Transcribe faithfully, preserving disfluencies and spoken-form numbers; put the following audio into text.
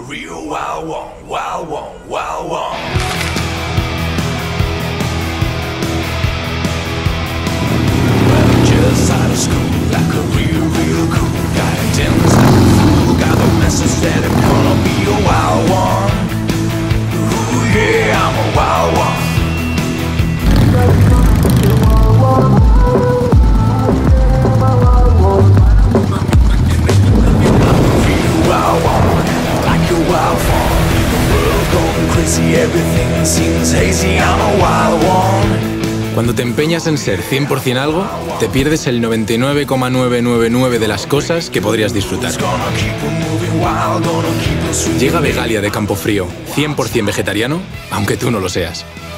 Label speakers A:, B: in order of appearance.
A: real wild one, wild one, wild one. Well, just out of school, like a real, real cool guy. Intense like a fool, got the message that I'm gonna be a wild one. Ooh yeah, I'm a wild one. Wild one, like a wild fawn. The world going crazy, everything seems hazy. I'm a wild one.
B: Cuando te empeñas en ser cien por cien algo, te pierdes el noventa y nueve coma novecientos noventa y nueve de las cosas que podrías disfrutar. Llega Vegalia de Campofrio, cien por cien vegetariano, aunque tú no lo seas.